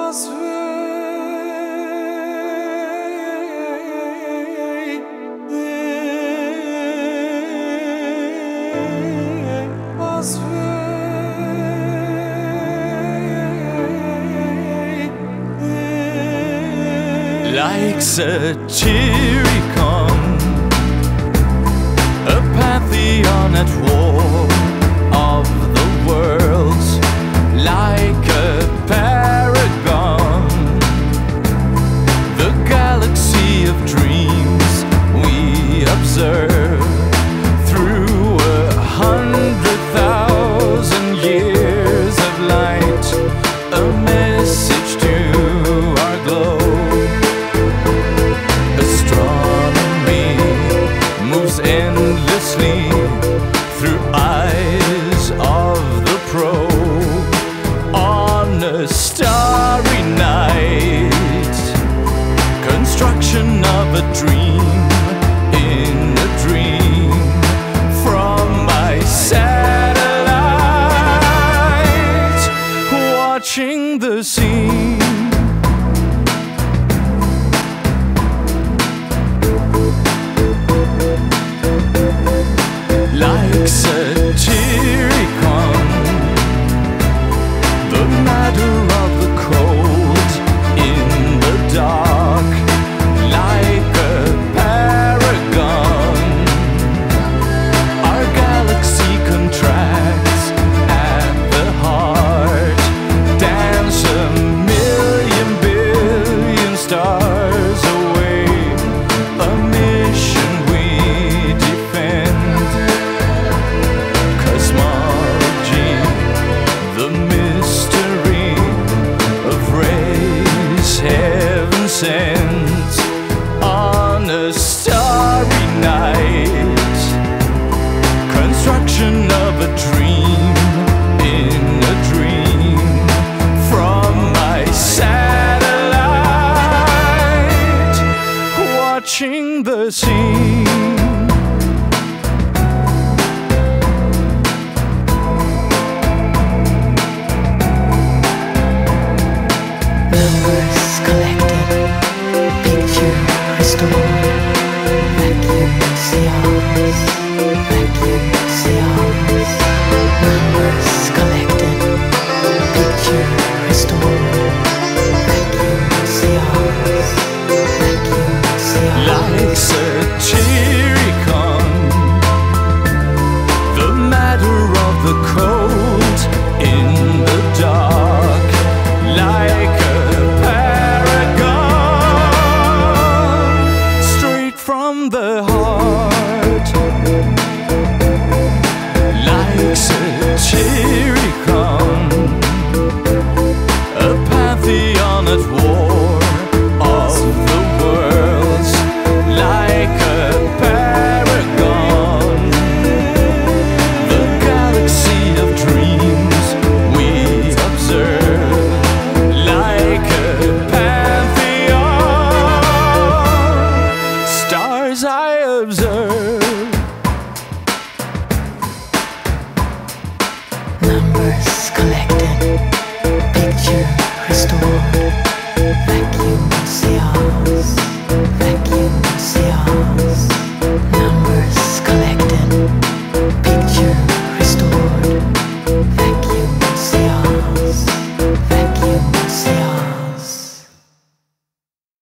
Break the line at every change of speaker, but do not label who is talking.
Like Satyricon, a pantheon at war of the worlds, like a paragon, the galaxy of dreams we observe through 100,000 years of light, a message to our globe. Endlessly through eyes of the probe on a starry night, construction of a dream in a dream from my satellite, watching the scene. Like Satyricon, the matter of the cold in the dark, like a paragon, our galaxy contracts at the heart, dance 1,000,000,000,000 stars away, a mission we defend. The mystery of rays heaven sends on a starry night, construction of a dream in a dream from my satellite, watching the scene.
Vacuum seance, numbers collected, picture